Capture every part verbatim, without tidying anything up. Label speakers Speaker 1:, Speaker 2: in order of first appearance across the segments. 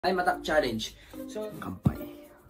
Speaker 1: Time attack challenge. So, kampay.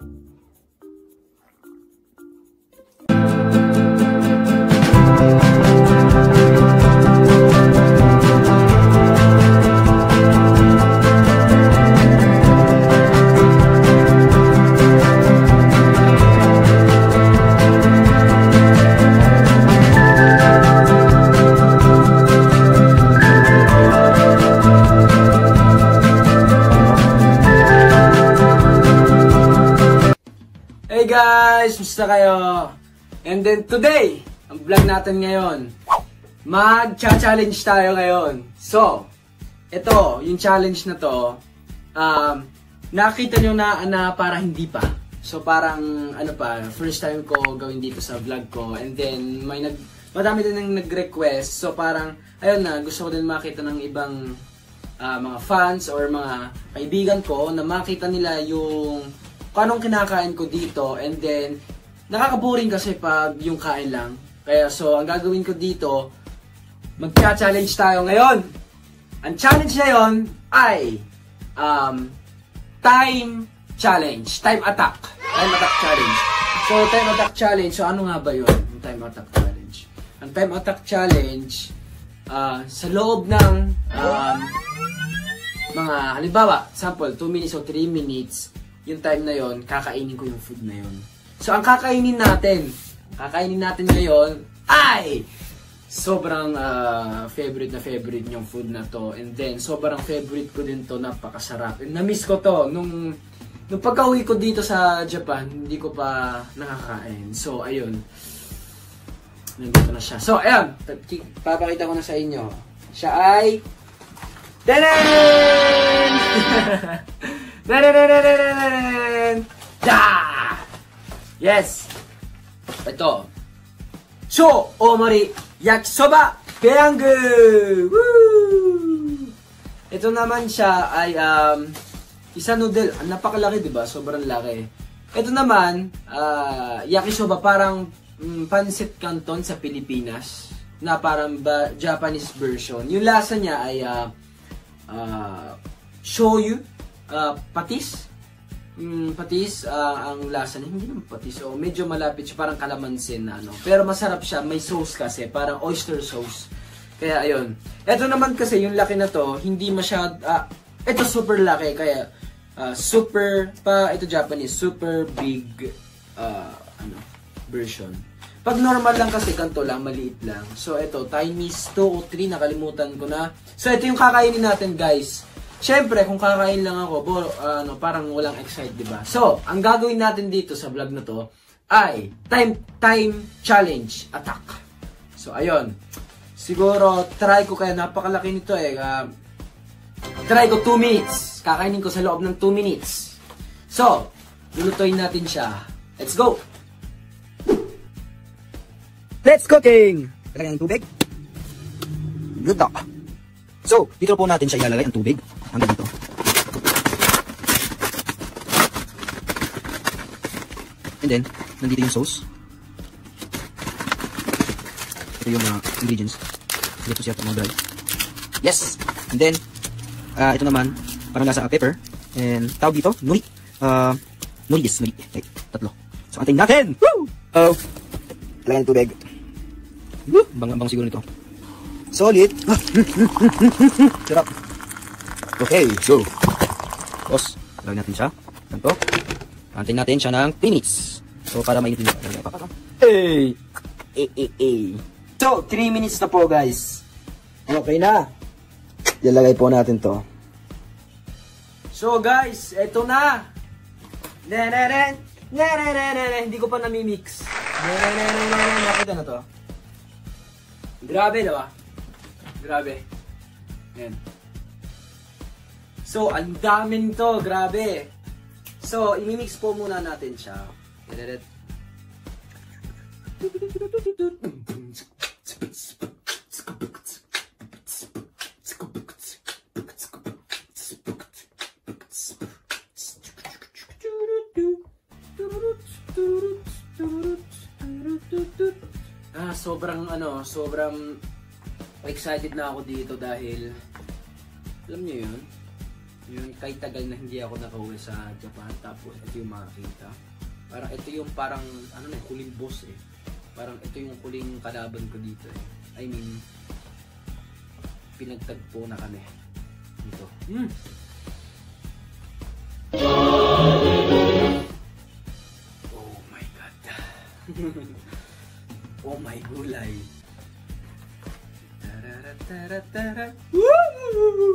Speaker 1: Hey guys! Musta kayo? And then today, ang vlog natin ngayon, mag-challenge tayo ngayon. So, ito, yung challenge na to, um, nakita nyo na, na para hindi pa. So parang, ano pa, first time ko gawin dito sa vlog ko. And then, may nag, madami din nang nag-request. So parang, ayun na, gusto ko din makita ng ibang uh, mga fans or mga kaibigan ko na makita nila yung kung anong kinakain ko dito. And then, nakakaboring kasi pag yung kain lang. Kaya so, ang gagawin ko dito, magcha-challenge tayo ngayon. Ang challenge na yun ay um, time challenge. Time attack. Time attack challenge. So, time attack challenge. So, ano nga ba yun? Yung time attack challenge. Ang time attack challenge, uh, sa loob ng um, mga, halimbawa, sample, two minutes or three minutes, yung time na yon, kakainin ko yung food na yon. So, ang kakainin natin, kakainin natin ngayon ay sobrang uh, favorite na favorite yung food na to. And then, sobrang favorite ko din to, napakasarap. And na-miss ko to, nung, nung pagka-uwi ko dito sa Japan, hindi ko pa nakakain. So, ayun. Nandito na siya. So, ayan, papakita ko na sa inyo. Siya ay Tenen! Yes! Ito. Sho Omori Yakisoba Peyangu! Woo! Ito naman siya ay um, isa noodle. Ang napakalaki, diba? Sobrang laki. Ito naman, uh, yakisoba, parang um, pancit canton sa Pilipinas. Na parang ba, Japanese version. Yung lasa niya ay uh, uh, shoyu. Uh, patis. Mm, patis, uh, ang lasa niya, hindi naman patis. So, medyo malapit siya, parang kalamansin na ano. Pero masarap siya, may sauce kasi, parang oyster sauce. Kaya, ayun. Ito naman kasi, yung laki na to, hindi masyad, uh, ito super laki, kaya, uh, super, pa, ito Japanese, super big, uh, ano, version. Pag normal lang kasi, ganito lang, maliit lang. So, ito, tiny two o three, nakalimutan ko na. So, ito yung kakainin natin, guys. Siyempre, kung kakain lang ako, bo, uh, ano, parang walang excite, diba? So, ang gagawin natin dito sa vlog na to ay time time challenge attack. So, ayun. Siguro, try ko, kaya napakalaki nito eh. Uh, try ko two minutes. Kakainin ko sa loob ng two minutes. So, lulutuin natin siya. Let's go! Let's cooking! Talagyan ng tubig. Good na. So, dito po natin siya ilalagay ang tubig. Hanggang dito. And then, nandito yung sauce. Ito yung uh, ingredients. Dito siya mga dry. Yes! And then, uh, ito naman, parang lasa uh, pepper. And tawag dito, nori. Uh, nori, yes, nori. Okay, tatlo. So, antayin natin! Woo! Oh, lagyan ng tubig. Woo! Bang-bang siguro nito. Solid! Sarap! Okay, so, tapos, lagyan natin siya. Ganito. Antayin natin siya ng three minutes. So, para mainitin siya. Hey! Eh, eh, eh. So, three minutes na po, guys. Okay na. Ilalagay po natin to. So, guys, eto na. Nenenen! Nenenen! Hindi ko pa namimix. Nenenen! Nakita na to. Grabe, diba? Grabe. Yan. So, ang dami nito. Grabe. So, imimix po muna natin siya. Ah, sobrang ano, sobrang excited na ako dito dahil alam niyo yun, Yung kay tagal na hindi ako nakauwi sa Japan. Tapos ito yung makakita. Parang ito yung parang, ano na, huling boss eh. Parang ito yung huling kalaban ko dito eh. I mean, pinagtagpo na kami. Dito. Mm. Oh my God. Oh my gulay. Tararatara. Woo!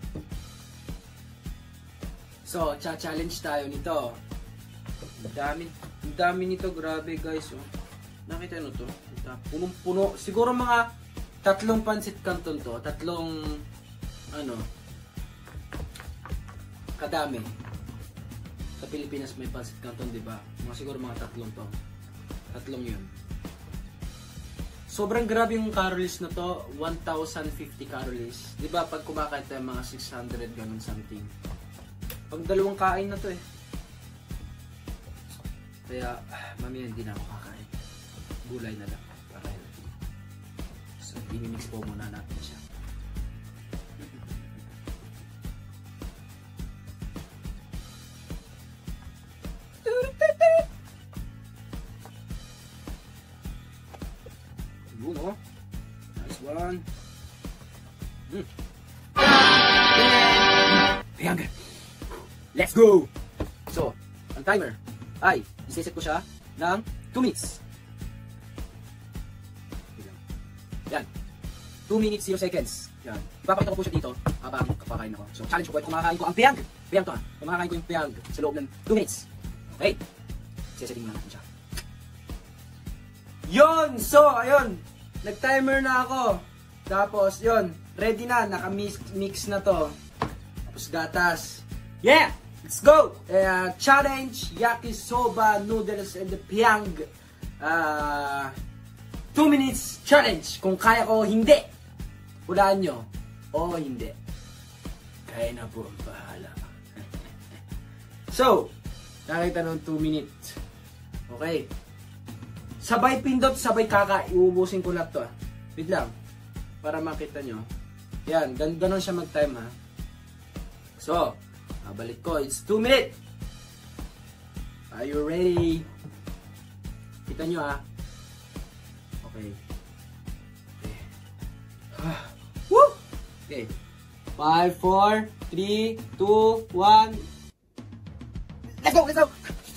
Speaker 1: So, cha-challenge tayo nito. Ang dami, ang dami nito, grabe guys. Oh. Nakita nyo to? Punong-puno. Siguro mga tatlong pansit canton to. Tatlong, ano, kadami. Sa Pilipinas may pansit canton, di ba? Mga siguro mga tatlong to. Tatlong yun. Sobrang grabe yung calories na to. one thousand fifty calories. Di ba pag kumakain tayo mga six hundred ganun something. Pag dalawang kain na to eh. Kaya, ah, mamaya hindi na ako kakain. Gulay na lang. Para healthy. So, i-mix po muna natin siya. Yun o. Nice one. Mm. Ayan. Let's go! So, ang timer ay isiset ko siya ng two minutes. Yan. two minutes, zero seconds. Yan. Ipapakita ko po siya dito habang kapakain ako. So, challenge ko po. Kumakain ko ang piyang. Piyang to ha. Kumakain ko yung piyang sa loob ng two minutes. Okay? Sisetting na natin siya. Yon! So, ayun. Nag-timer na ako. Tapos, yon. Ready na. Naka-mix na to. Tapos, gatas. Yeah! Let's go! Uh, challenge, yakisoba noodles and the piyang. Uh, two minutes challenge. Kung kaya ko, hindi. Hulaan nyo. O hindi. Kaya na po. Bahala. So, nakita nung two minutes. Okay. Sabay pindot, sabay kaka. Iubusin ko lahat to. Ah. Wait lang. Para makita nyo. Yan. Gan ganon siya mag-time ha. So, balik ko. It's two minutes. Are you ready? Kita nyo ha. Okay. Okay. Woo! Okay. five, four, three, two, one. Let's go! Let's go!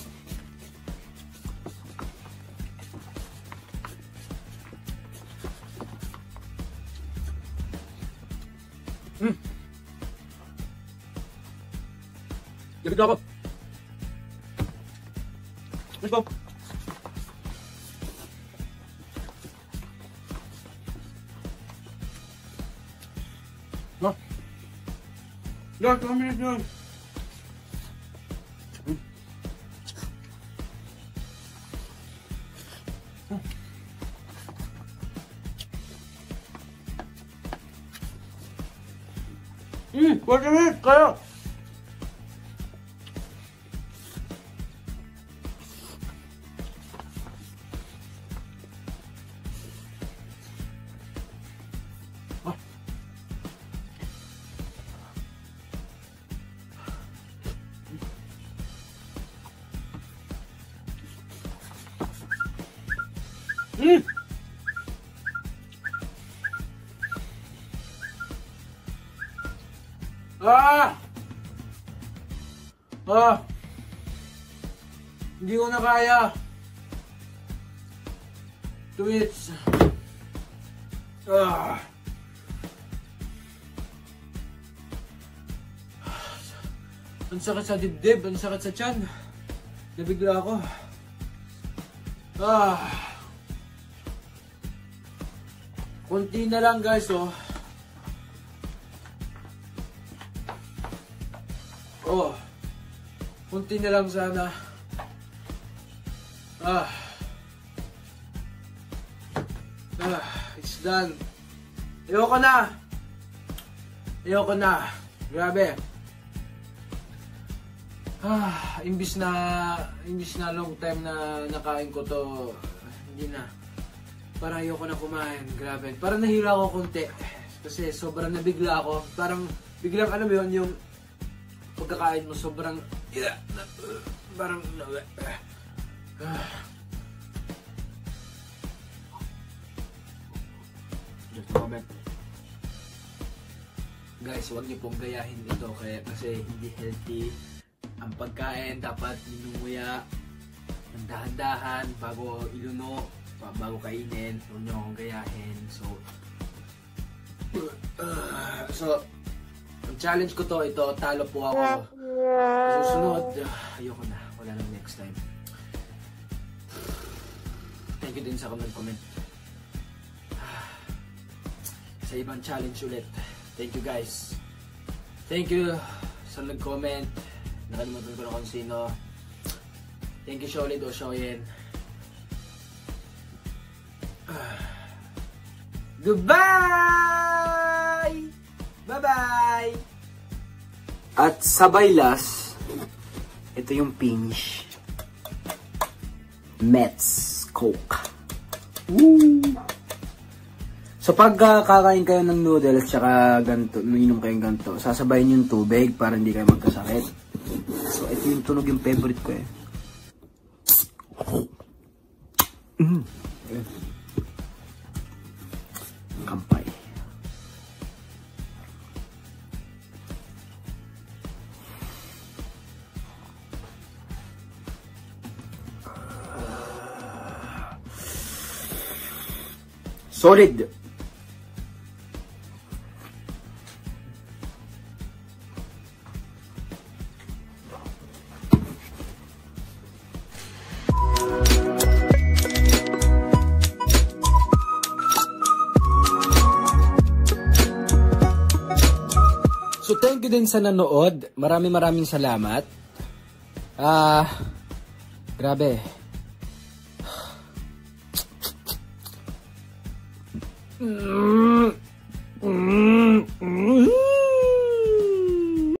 Speaker 1: Hmm. Gabit na ako. Let's go. No. No, two minutes lang. Hmm. Hmm. Hmm, forty minutes kayo. Mm. Ah! Ah! Hindi ko na kaya. Two minutes. Ah! Ang sakit sa dibdib, ang sakit sa tiyan. Nabigla ako. Ah! Kunti na lang guys, oh. Oh. Kunti na lang sana. Ah. Ah, it's done. Ayoko na. Ayoko na. Grabe. Ah, imbis na imbis na long time na nakain ko to, hindi na. Parang ayoko na kumain. Grabe. Parang nahila ako konti. Kasi sobrang nabigla ako. Parang biglang ano mo yun, yung pagkakain mo sobrang uh, parang uh, uh, just a moment. Guys, huwag niyo pong gayahin ito kaya, kasi hindi healthy ang pagkain. Dapat minumuya ng dahan-dahan bago iluno, bago kainin. Huwag niyo akong gayahin. So uh, so ang challenge ko to, ito, talo po ako. Susunod, uh, ayoko na, wala nang next time. Thank you din sa comment-comment sa ibang challenge ulit. Thank you guys. Thank you sa nag-comment. Nakalimutan ko na kung sino. Thank you Sholit o Shoyen. Goodbye! Bye-bye! At sabay last, ito yung finish. Mets Coke. Woo! So pag uh, kakain kayo ng noodles tsaka ganito, minom kayong ganito, sasabayin yung tubig para hindi kayo magkasakit. So ito yung tunog yung favorite ko eh. Mm. Kampay. Solid. So thank you din sa nanood. Maraming maraming salamat. Ah, uh, grabe. Mm.